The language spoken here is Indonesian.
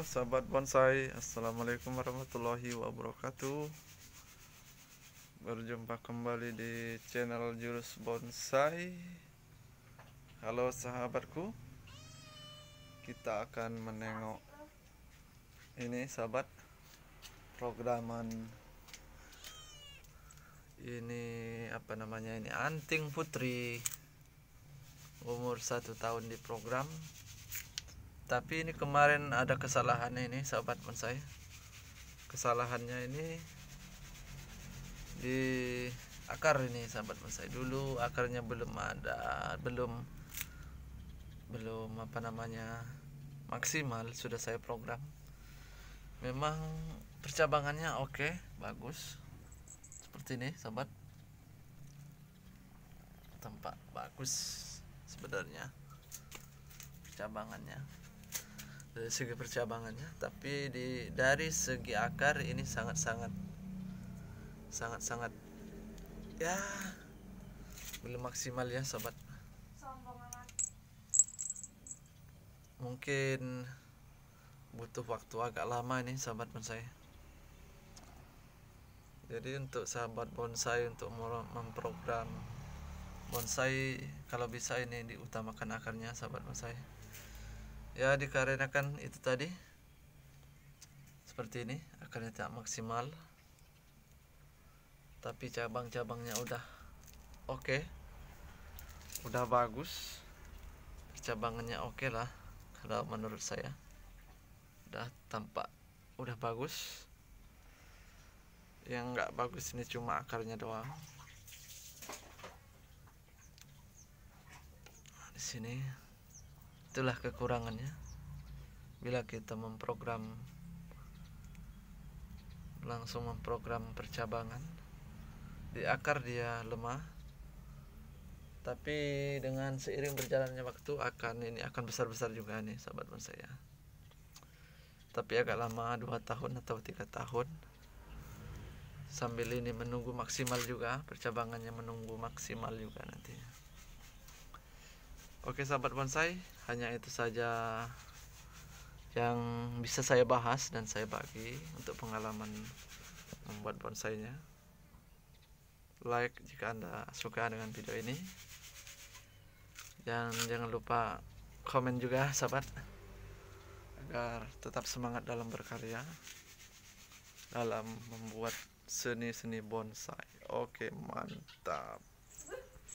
sahabat bonsai, assalamualaikum warahmatullahi wabarakatuh. Berjumpa kembali di channel Jurus Bonsai. Halo sahabatku, kita akan menengok ini sahabat, programan ini apa namanya, ini anting putri umur 1 tahun di program. Tapi ini kemarin ada kesalahan ini sahabat bonsai. Kesalahannya ini di akar ini sahabat bonsai. Dulu akarnya belum ada, belum apa namanya, maksimal. Sudah saya program. Memang percabangannya oke, bagus. Seperti ini sahabat. Tampak bagus sebenarnya percabangannya. Dari segi percabangannya, tapi dari segi akar ini sangat ya belum maksimal ya sobat. Mungkin butuh waktu agak lama ini sahabat bonsai. Jadi untuk sahabat bonsai untuk memprogram bonsai, kalau bisa ini diutamakan akarnya sahabat bonsai. Ya, dikarenakan itu tadi seperti ini, akarnya tidak maksimal, tapi cabang-cabangnya udah oke, udah bagus, cabangannya oke lah kalau menurut saya. Udah tampak udah bagus. Yang nggak bagus ini cuma akarnya doang. Di sini itulah kekurangannya bila kita langsung memprogram percabangan. Di akar dia lemah, tapi dengan seiring berjalannya waktu akan besar-besar juga nih sahabat bonsai ya. Tapi agak lama, 2 tahun atau 3 tahun. Sambil ini menunggu maksimal juga, percabangannya menunggu maksimal juga nantinya. Oke sahabat bonsai, hanya itu saja yang bisa saya bahas dan saya bagi untuk pengalaman membuat bonsainya. Like jika Anda suka dengan video ini, dan jangan lupa komen juga sahabat, agar tetap semangat dalam berkarya, dalam membuat seni bonsai. Oke, mantap.